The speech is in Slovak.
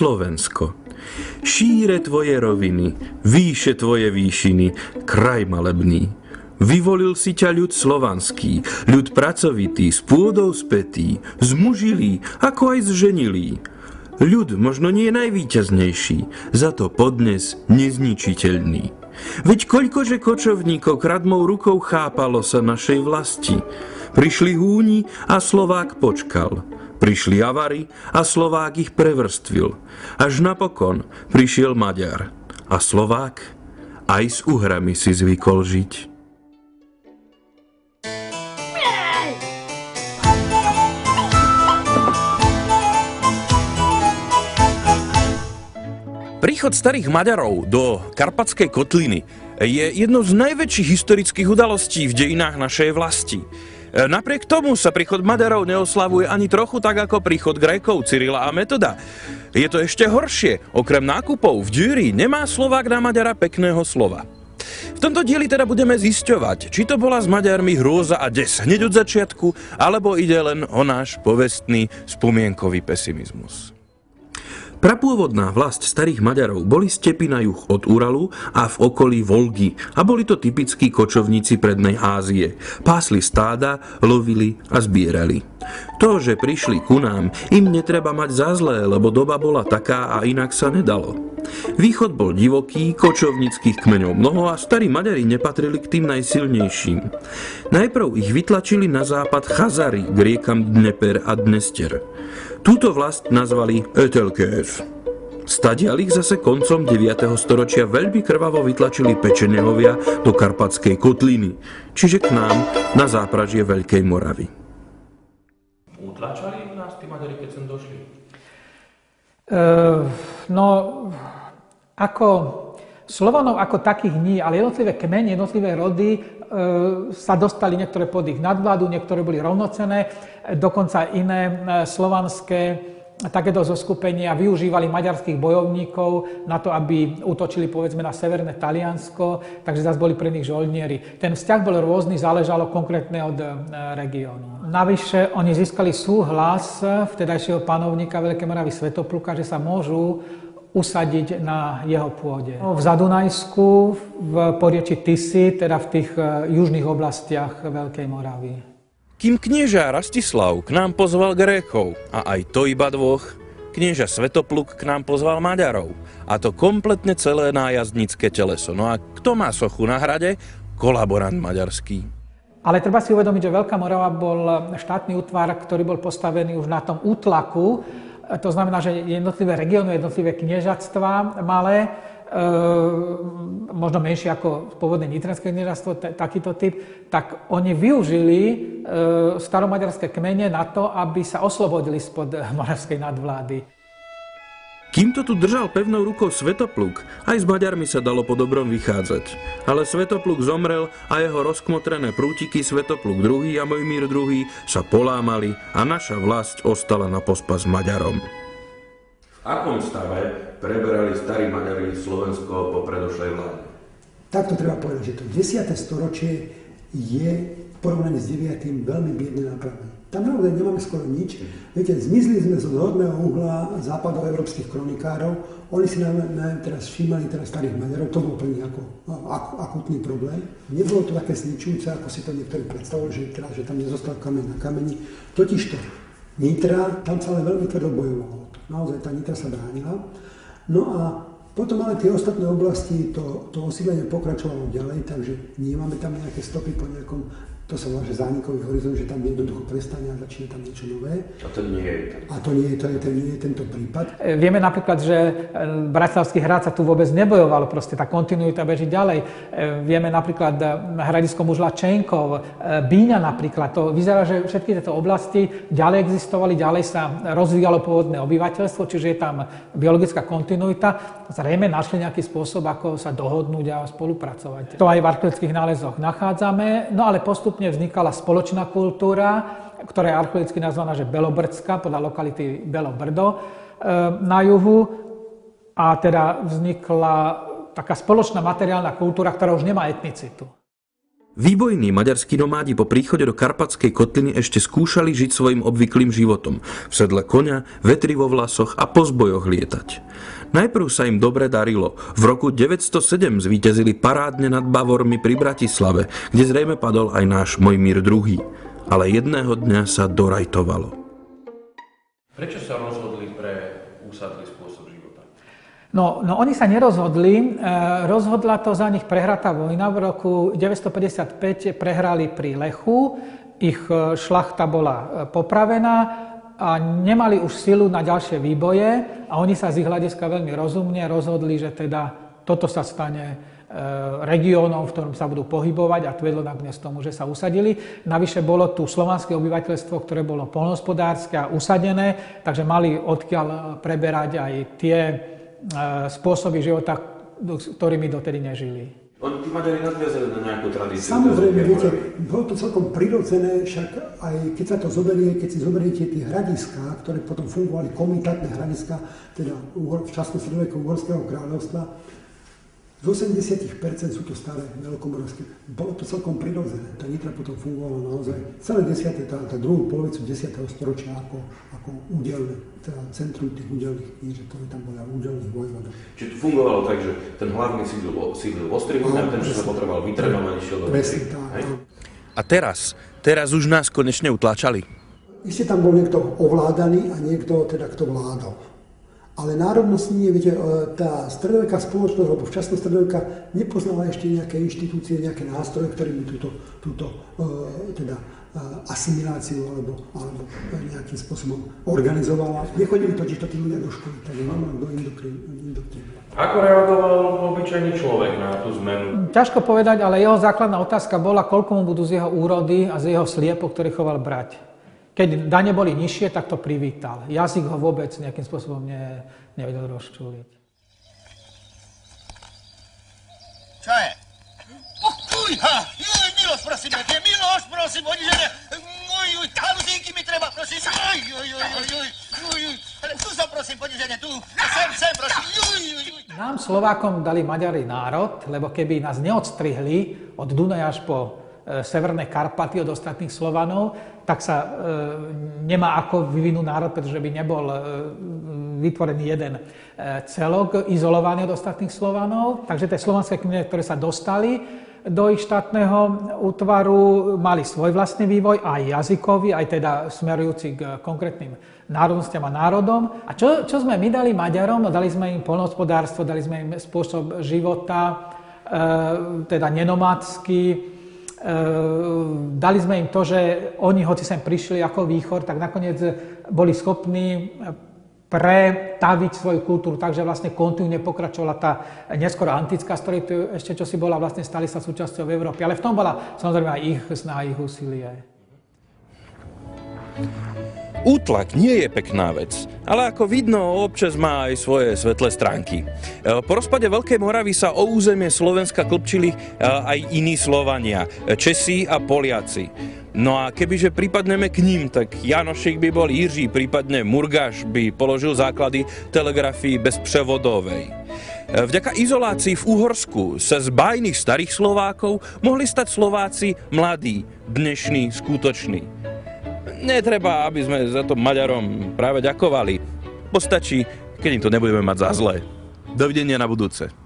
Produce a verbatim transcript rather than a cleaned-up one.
Slovensko. Šíre tvoje roviny, výše tvoje výšiny, kraj malebný. Vyvolil si ťa ľud slovanský, ľud pracovitý, s pôdou spätý, zmužilý, ako aj zženilý. Ľud možno nie najvíťaznejší, za to podnes nezničiteľný. Veď koľkože kočovníkov kradmou rukou chápalo sa našej vlasti. Prišli Húni a Slovák počkal. Prišli Avari a Slovák ich prevrstvil. Až napokon prišiel Maďar. A Slovák aj s Uhrami si zvykol žiť. Príchod starých Maďarov do Karpatskej kotliny je jednou z najväčších historických udalostí v dejinách našej vlasti. Napriek tomu sa príchod Maďarov neoslavuje ani trochu tak ako príchod Grékov Cyrila a Metoda. Je to ešte horšie. Okrem nákupov v Djuri nemá Slovák na Maďara pekného slova. V tomto dieli teda budeme zisťovať, či to bola s Maďarmi hrôza a des hneď od začiatku, alebo ide len o náš povestný spomienkový pesimizmus. Prapôvodná vlast starých Maďarov boli stepy na juh od Uralu a v okolí Volgy a boli to typickí kočovníci prednej Ázie. Pásli stáda, lovili a zbierali. To, že prišli ku nám, im netreba mať za zlé, lebo doba bola taká a inak sa nedalo. Východ bol divoký, kočovnických kmeňov mnoho a starí Maďari nepatrili k tým najsilnejším. Najprv ich vytlačili na západ Chazari k riekam Dneper a Dnester. Túto vlast nazvali Etelkév. Stadiaľ ich zase koncom deviateho storočia veľmi krvavo vytlačili pečenehovia do Karpatskej kotliny, čiže k nám na zápražie Veľkej Moravy. Utlačali nás tí Maďari, keď sem došli? Uh, no, ako Slovanov ako takých nie, ale jednotlivé kmene, jednotlivé rody e, sa dostali niektoré pod ich nadvládu, niektoré boli rovnocenné, dokonca iné e, slovanské takéto zoskupenia využívali maďarských bojovníkov na to, aby útočili povedzme na severné Taliansko, takže zase boli pre nich žoldnieri. Ten vzťah bol rôzny, záležalo konkrétne od e, regiónu. Navyše oni získali súhlas vtedajšieho panovníka Veľkej Moravy Svätopluka, že sa môžu usadiť na jeho pôde. V Zadunajsku, v porieči Tisy, teda v tých južných oblastiach Veľkej Moravy. Kým knieža Rastislav k nám pozval Grékov, a aj to iba dvoch, knieža Svätopluk k nám pozval Maďarov. A to kompletne celé nájazdnícke teleso. No a kto má sochu na hrade? Kolaborant maďarský. Ale treba si uvedomiť, že Veľká Morava bol štátny útvar, ktorý bol postavený už na tom útlaku. To znamená, že jednotlivé regióny, jednotlivé kniežatstvá malé, e, možno menšie ako pôvodné nitranské kniežatstvo, t- takýto typ, tak oni využili e, staromaďarské kmene na to, aby sa oslobodili spod moravskej nadvlády. Kým to tu držal pevnou rukou Svätopluk, aj s Maďarmi sa dalo po dobrom vychádzať. Ale Svätopluk zomrel a jeho rozkmotrené prútiky Svätopluk druhý a Mojmír druhý sa polámali a naša vlasť ostala na pospas Maďarom. V akom stave preberali starí Maďari Slovensko po predošlej vláde? Takto treba povedať, že to desiate storočie je v porovnaní s deviatym veľmi biedne napravené. Tam naozaj nemáme skoro nič. Viete, zmizli sme zo zhodného uhla západoeurópskych kronikárov. Oni si nám, nám teraz všímali teraz starých Maďarov. To bol pre nich ako ak, akutný problém. Nebolo to také zničujúce, ako si to niektorí predstavovali, že, teraz, že tam nezostal kameň na kameni. Totižto Nitra, tam sa ale veľmi tvrdo bojovalo. Naozaj tá Nitra sa bránila. No a potom ale tie ostatné oblasti, to, to osídlenie pokračovalo ďalej, takže nemáme tam nejaké stopy po nejakom, to sa volá, že zánikový horizont, že tam jednoducho prestane a začne tam niečo nové. A to nie je ten. A to nie je, to je, ten, nie je tento prípad. Vieme napríklad, že Bratislavský hrad sa tu vôbec nebojovalo, proste tá kontinuita beží ďalej. Vieme napríklad hradisko Mužla Čenkov, Bíňa napríklad. To vyzerá, že všetky tieto oblasti ďalej existovali, ďalej sa rozvíjalo pôvodné obyvateľstvo, čiže je tam biologická kontinuita. Zrejme našli nejaký spôsob, ako sa dohodnúť a spolupracovať. To aj v archeologických nálezoch nachádzame, no ale postupne vznikala spoločná kultúra, ktorá je archeologicky nazvaná, že Belobrdská, podľa lokality Belobrdo na juhu. A teda vznikla taká spoločná materiálna kultúra, ktorá už nemá etnicitu. Výbojní maďarskí nomádi po príchode do Karpatskej kotliny ešte skúšali žiť svojim obvyklým životom, v sedle koňa, vetri vo vlasoch a po zbojoch lietať. Najprv sa im dobre darilo. V roku deväťstosedem zvíťazili parádne nad Bavormi pri Bratislave, kde zrejme padol aj náš Mojmír druhý. Ale jedného dňa sa dorajtovalo. Prečo sa rozhodli pre úsadlý spôsob života? No, no oni sa nerozhodli. E, rozhodla to za nich prehratá vojna. V roku deväťstopäťdesiatpäť prehrali pri Lechu. Ich šlachta bola popravená a nemali už silu na ďalšie výboje a oni sa z ich hľadiska veľmi rozumne rozhodli, že teda toto sa stane regiónom, v ktorom sa budú pohybovať a to vedlo nakoniec tomu, že sa usadili. Navyše bolo tu slovanské obyvateľstvo, ktoré bolo poľnohospodárske a usadené, takže mali odkiaľ preberať aj tie spôsoby života, ktorými dotedy nežili. Oni tí Maďari nadviazali na nejakú tradíciu. Samozrejme, viete, bolo to celkom prirodzené, však aj keď sa to zoberie, keď si zoberiete tie hradiská, ktoré potom fungovali, komitátne hradiská, teda v časnom stredoveku Uhorského kráľovstva, z osemdesiat percent sú to staré veľkomoravské. Bolo to celkom prirodzené. Tá Nitra potom fungovala naozaj celé desiate, tá, tá druhú polovicu desiateho storočia ako, ako údelné, teda centrum tých údelných knížek, ktoré tam boli údelných vojvodov. Čiže to fungovalo tak, že ten hlavný sídlil, sídlil v Ostrihove a ten, čo sa potreboval vytrénovať, išiel do Presne tak. A teraz, teraz už nás konečne utlačali. Ešte tam bol niekto ovládaný a niekto, teda, kto vládol. Ale národnosť nie, viete, tá stredoveká spoločnosť, alebo včasná stredoveka nepoznala ešte nejaké inštitúcie, nejaké nástroje, ktorými túto, túto teda, asimiláciu alebo, alebo nejakým spôsobom organizovala. Nechodili totiž to tí ľudia do školy, takže normálne do indoktrinovania. Ako reagoval obyčajný človek na tú zmenu? Ťažko povedať, ale jeho základná otázka bola, koľko mu budú z jeho úrody a z jeho sliepok, ktorý choval, brať. Keď dane boli nižšie, tak to privítal. Jazyk ho vôbec nejakým spôsobom ne, nevedel rozčúliť. Čo je? Ujha! Miloš, prosím, je Miloš, prosím, oni žene! Uj, uj, haluzínky mi treba, prosím! Uj, uj, uj, uj, uj, uj, uj, tu som, prosím, poď žene, tu! Sem, sem, prosím! Uj, uj, uj. Nám Slovákom dali Maďari národ, lebo keby nás neodstrihli od Dunaja až po Severné Karpaty od ostatných Slovanov, tak sa e, nemá ako vyvinúť národ, pretože by nebol e, vytvorený jeden e, celok, izolovaný od ostatných Slovanov. Takže tie slovanské kmene, ktoré sa dostali do ich štátneho útvaru, mali svoj vlastný vývoj, aj jazykový, aj teda smerujúci k konkrétnym národnostiam a národom. A čo, čo sme my dali Maďarom? Dali sme im poľnohospodárstvo, dali sme im spôsob života, e, teda nenomádsky. Dali sme im to, že oni, hoci sem prišli ako východ, tak nakoniec boli schopní pretaviť svoju kultúru tak, že vlastne kontinúne pokračovala tá neskoro antická, z ktorej tu ešte čosi bola, vlastne stali sa súčasťou Európy. Ale v tom bola samozrejme aj ich snaha, ich úsilie. Útlak nie je pekná vec, ale ako vidno, občas má aj svoje svetlé stránky. Po rozpade Veľkej Moravy sa o územie Slovenska klpčili aj iní Slovania, Česi a Poliaci. No a kebyže pripadneme k ním, tak Janošik by bol Jiří, prípadne Murgáš by položil základy telegrafii bezpřevodovej. Vďaka izolácii v Uhorsku sa z bájnych starých Slovákov mohli stať Slováci mladí, dnešní, skutoční. Netreba, aby sme za to Maďarom práve ďakovali. Postačí, keď im to nebudeme mať za zlé. Dovidenia na budúce.